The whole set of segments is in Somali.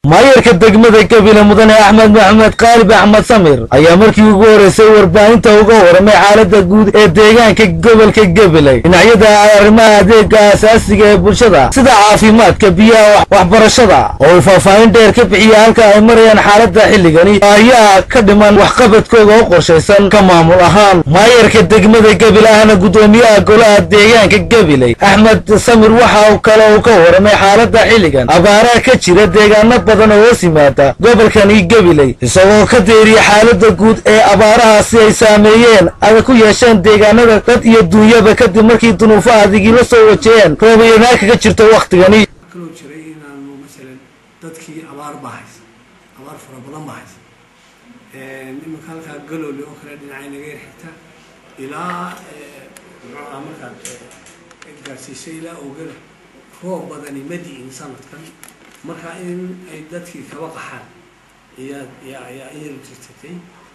maayarka degmada Gabiley mudane Axmed Maxamed Qaalib Axmed Samir ayaa markii ugu horeysay warbaahinta uga waramay xaaladda guud ee deegaanka gobolka Gabiley dhinacyada arrimaha adeegga aasaasiga ee bulshada sida caafimaadka biyaha waxbarashada oo faahfaahin dheer ka bixiyay halka ay marayaan xaaladda xilligani ayaa ka dhiman waxqabadkooda oo qorshaysan ka maamul ahaan maayarka degmada Gabiley ahna gudoomiyaha golaha deegaanka Gabiley Axmed Samir waxa uu kale ka waramay xaaladda xilligan abaaraha ka jira deegaanada badan oo simaada gobolkani Gabiley isagoo ka deeriya xaaladda guud ee abaarahaasi ay saameeyeen ay ku yeesheen deegaanada dad iyo dunyaba kadib markii dunuufaha adigi la soo wajaheen roobayna kaga jirto waqtigani kaloo jiray inaanu masalan dadkii abaar fara badan bahays imika halkaa galooli oo kale dhinacay naga yar xigta ilaa markaa gaarsiisay ilaa ogada roob badani ma di'in sanadkan marka in ay dadkii kaba qaxaan yaa iyadu jirtay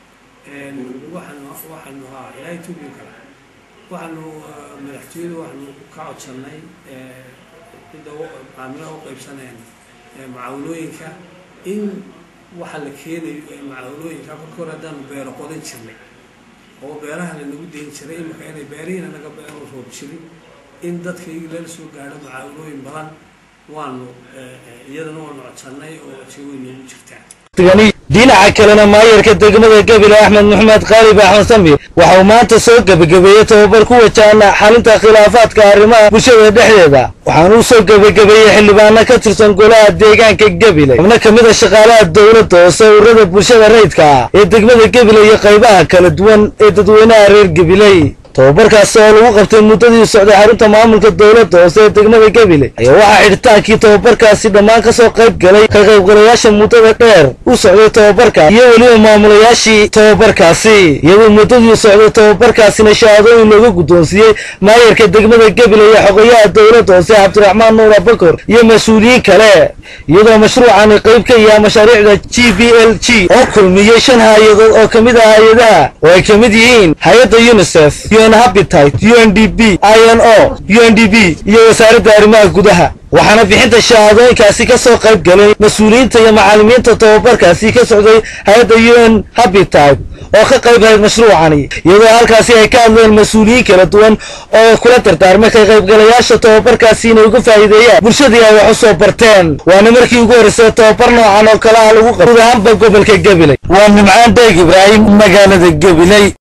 waxaanu ilaahay tuubi kara waxaanu madaxtooyada waxaanu ka codsanay cidda maamulaha u qaybsaneen macaawinooyinka in waxa la keenayo macaawinooyinka marka hore haddaanu beero qodan jirnay oo beeraha lanagu dayn jiray imika inay beerihiina naga beero roob jirin in dadka iyaga lala soo gaadho macaawinooyin badan waanu iyadana waanu codsanay oo jawiin ugu jirtaa dhinaca kalena maayarka degmada Gabiley Axmed Maxamed Qaalib Axmed Samir waxa uu maanta soo gabagabeeyay tababar ku wajahan xalinta khilaafaadka arrimaha bulshada dhexdeeda waxaan uu soo gabagabeeyay xildhibaano ka tirsan golaha deegaanka Gabiley xubno kamid ah shaqaalaha dawladda oo sawirada bulshada rayidka ee degmada Gabiley iyo qaybaha kala duwan ee dadweynaha reer Gabiley tababarkaas oo lagu qabtay muddadii socday xarunta maamulka dawladda hoose ee degmada Gabiley ayaa waxa xidhitaankii tababarkaasi dhammaan ka soo qayb galay qaybgalayaasha muddada dheer u socday tababarka iyo waliba maamulayaashii tababarkaasi iyadoo muddadii socday tababarkaasina shahaadooyin looga guddoonsiiyey maayarka degmada Gabiley iyo xogayaha dawladda hoose Cabdiraxmaan Nuur Abakar iyo mas'uuliyiin kale iyadoo mashruucan qayb ka yahay mashaariicda GBLG oo kulmiyay 5 hay'adood oo kamid ah hay'adaha oo ay kamid yihiin hay'adda UNICEF Habitat, UNDP, INO, UNDP iyo wasaaradda arrimaha gudaha waxaana bixinta shahaadooyinkaasi ka soo qayb galay mas'uuliyiinta iyo macallimiinta tababarkaasi ka socday hay'adda UN Habitat oo ka qayb galay mashruucani iyadoo halkaasi ay ka hadleen mas'uuliyiin kala duwan oo kula dardaarmay ka qaybgalayaasha tababarkaasi inay uga faa'iideeyaan bulshadii ay wax u soo barteen waana markii ugu horeysay tababar noocan oo kale ah lagu qabto guud ahaan gobolka Gabiley waa Nimcaan Deeg Ibraahim magaalada Gabiley.